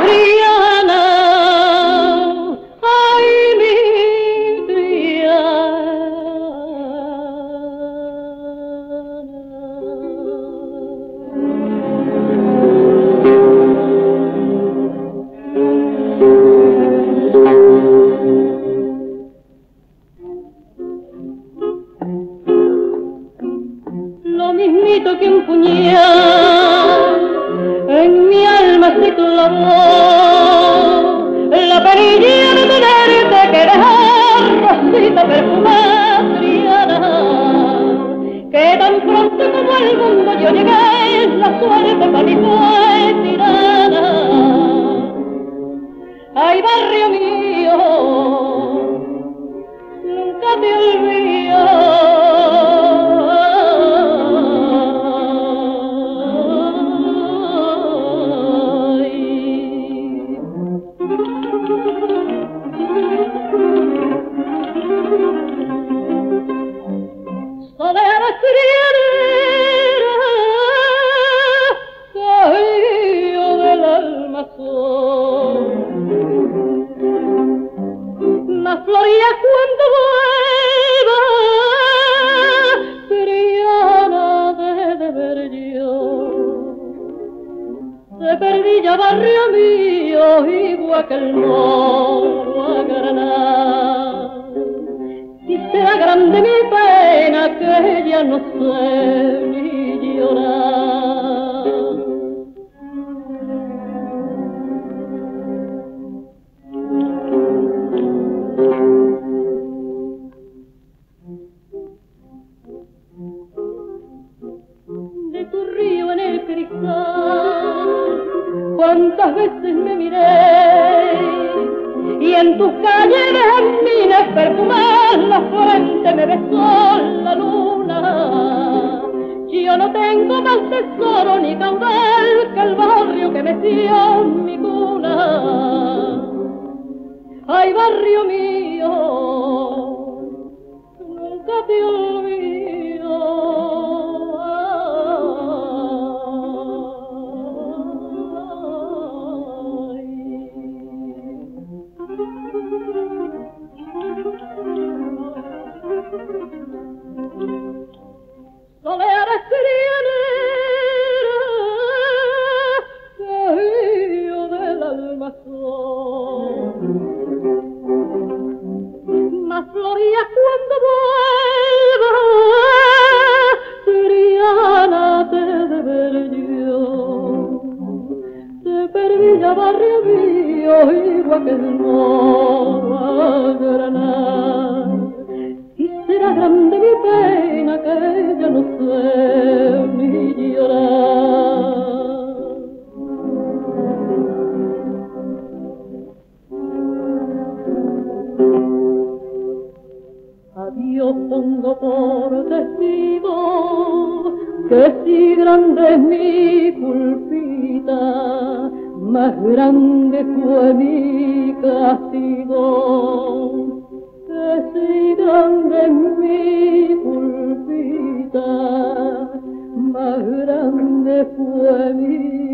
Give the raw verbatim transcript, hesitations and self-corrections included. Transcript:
Triana, ay mi Triana. Lo mismito que un puñal en mi alma se clavó, la perilla de tenerte que dejar rosita perfumada, Triana, que tan pronto como al mundo yo llegué, la suerte para mí fue tirana. Ay, barrio mío, nunca te olvido. Solera trianera, cahillo del alma soy. Más floría cuando vuelva, Triana de, de ver yo. Te perdí ya, barrio mío, igual que el moro a Granada. Y será grande mi pena que ya no sé ni llorar. De tu río en el cristal, cuántas veces me miré, y en tus calles de jazmines perfumadas la frente me besó la luna. Yo no tengo más tesoro ni caudal que el barrio que me dio mi cuna. Ay, barrio mío, nunca te olvido. Solera trianera, cahillo del alma soy. Más floría cuando vuelva, Triana te de ver yo. Te perdí ya, barrio mío, igual que el moro a Granada. Y será grande mi pena que ya no sé ni llorar. Adiós pongo por testigo que si grande es mi culpita, más grande fue mi castigo. Que si grande es mi culpita, más grande fue mi